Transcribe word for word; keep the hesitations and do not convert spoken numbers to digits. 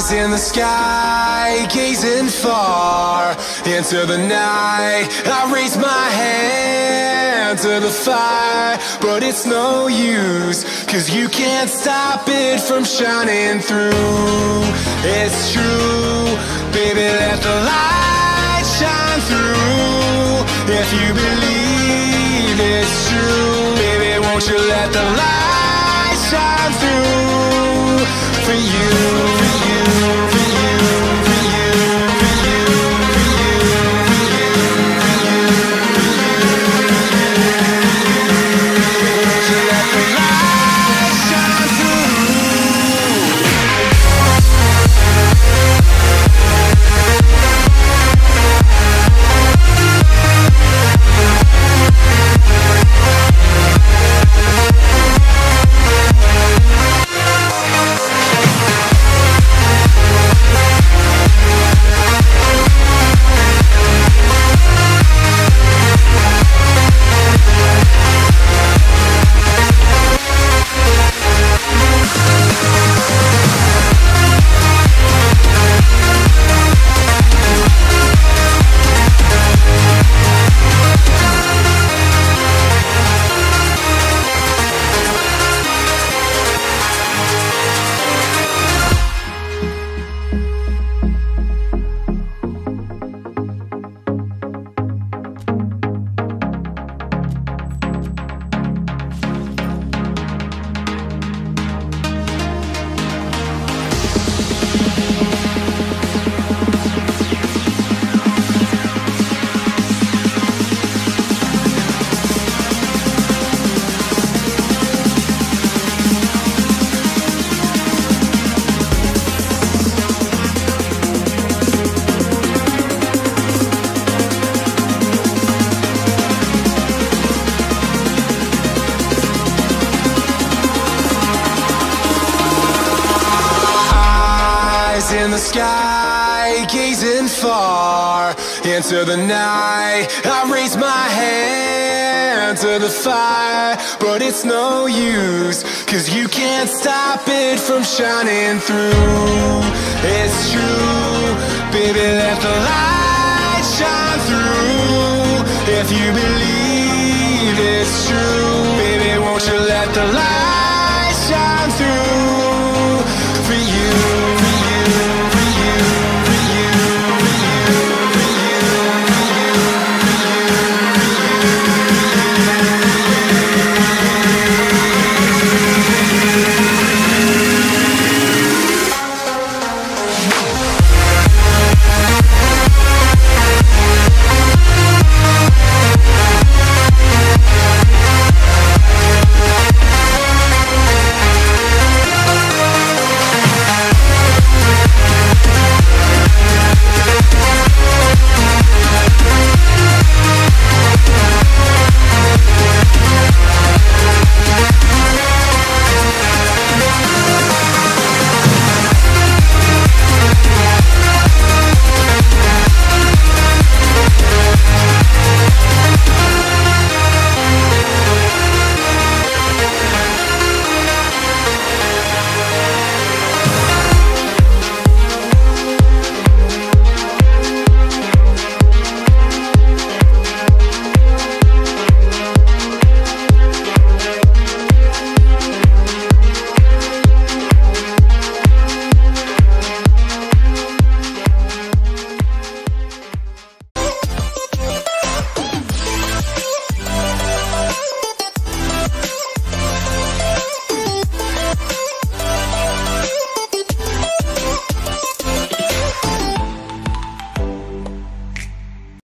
In the sky, gazing far into the night, I raise my hand to the fire, but it's no use, 'cause you can't stop it from shining through. It's true, baby, let the light shine through. If you believe it's true, baby, won't you let the light shine through for you, for you, for you, for you, for you, for you, for you, for you, won't you let the light shine through? In the sky, gazing far into the night, I raise my hand to the fire, but it's no use, 'cause you can't stop it from shining through. It's true, baby, let the light shine through. If you believe